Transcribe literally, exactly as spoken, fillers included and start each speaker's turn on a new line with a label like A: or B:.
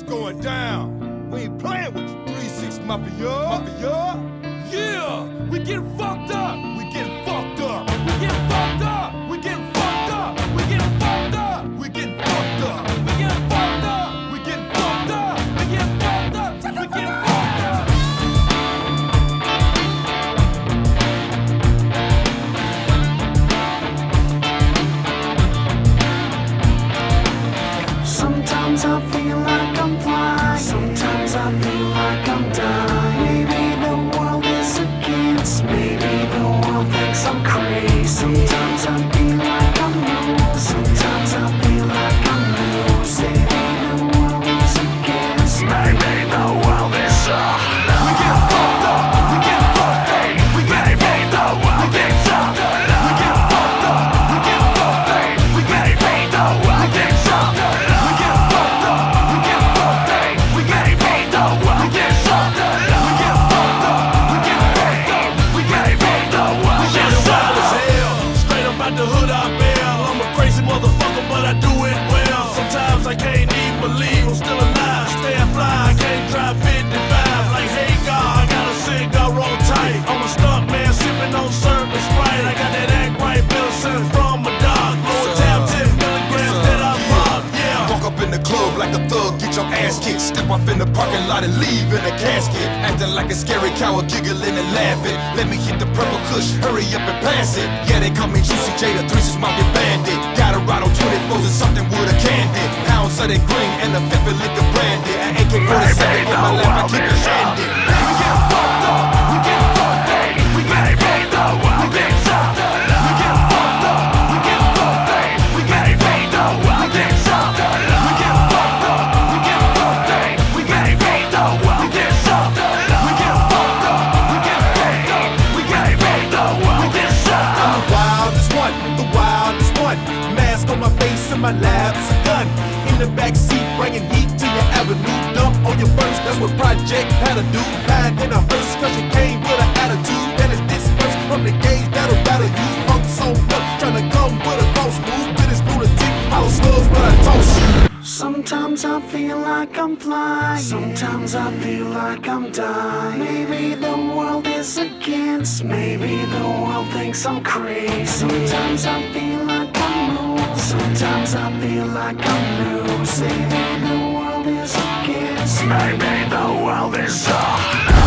A: going down. We ain't playing with you. three six Mafia. Mafia. Yeah, we getting fucked up. We getting fucked up. We getting fucked up. We getting fucked up. We getting fucked up. We getting fucked up. We getting fucked up. We getting fucked up. We getting fucked up. We getting fucked up.
B: Sometimes I feel like I'm flying. Sometimes I feel like I'm dying. Maybe the world is against me. Maybe the world thinks I'm crazy. Sometimes I feel like I'm losing. Sometimes I feel like I'm losing. Maybe the world is against me. Maybe the world is uh, we get fucked up. We get fucked up. We get fucked up. We get fucked up. We get fucked up. We get fucked up. We get fucked up. We get fucked up. We get fucked up. We get fucked up. We get fucked up. We get fucked up. We get fucked up. We get fucked up. We get fucked up. We get wild as hell. Straight up out the hood I bail. I'm a crazy motherfucker, but I do it well. Sometimes I can't even believe I'm still alive. Stay fly, I can't drive fifty-five. Like, hey God, I got a cigar roll tight. I'm a stunt man, sipping on syrup and Sprite. I got that act right, Bill Simmons from a dog. Lower tab ten milligrams that I pop, yeah.
A: Walk up in the club like a thug, get your ass kicked. Step off in the parking lot and leave in a casket. Acting like a scary coward, giggling and laughing. Let me hit the purple kush, hurry up and pass it. Yeah, they call me Juicy J, the three six Mafia bandit. Got a ride on twenty-fours and something with a candy. Pounds of that green and a fifth of liquor brandy. An A K forty-seven in my lap, I keep it handy. We get fucked up, we get fucked up. We get fucked up, we get fucked up. We get fucked up, we get fucked up. We get fucked up, we get fucked up. We get fucked up, we get fucked up. We get fucked up, we get fucked up. We get fucked up, we get fucked up. We get fucked up, we get fucked up. I'm the wildest one, the wildest one. Mask on my face and my lab's a gun. In the backseat, bringing heat to your avenue. Dump on your first, that's what Project had to do. Hide in a hearse, cause you came with an attitude. Then it's dispersed from the gauge that'll rattle you. Funk so much, tryna come with a boss move. To this lunatic house slugs, but I toss you. Sometimes I feel like I'm flying. Sometimes I feel like I'm dying. Maybe the world is against me. Maybe the world thinks I'm crazy. Sometimes I feel like I'm losing. Sometimes I feel like I'm losing. Maybe the world is against me. Maybe the world is uh